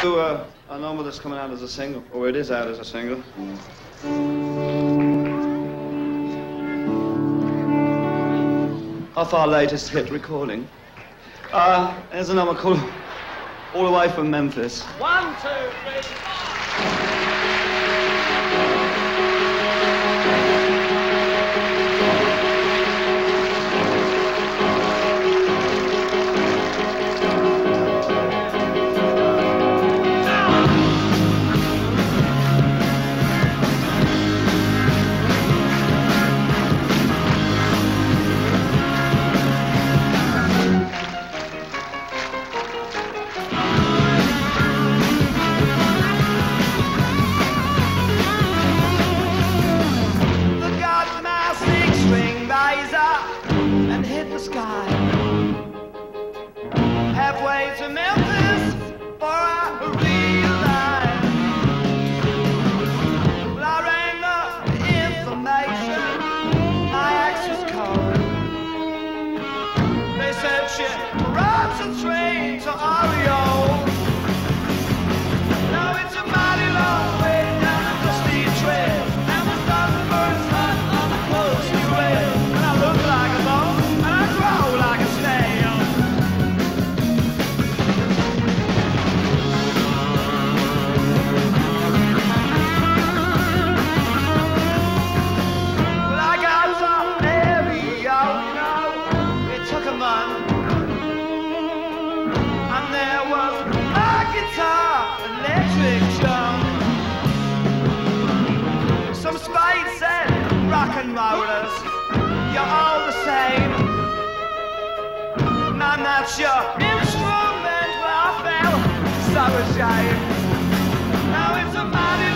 A number that's coming out as a single, or it is out as a single. Off our latest hit recording. There's a number called All the Way from Memphis. 1, 2, 3. And hit the sky halfway to Memphis for I realized. Well, I rang up the information, my access code. They said she rides a train to Oreo. Now it's a mighty long way down the dusty trail, and the sun burns hot on the close new rail. Look like a bone, and I grow like a snail. Well, I got some stereo, you know, it took a month. And there was a guitar, electric drum. Some spade said, rock and rollers, you're all the same. And that's your instrument. Well, I felt so ashamed. Now it's a mighty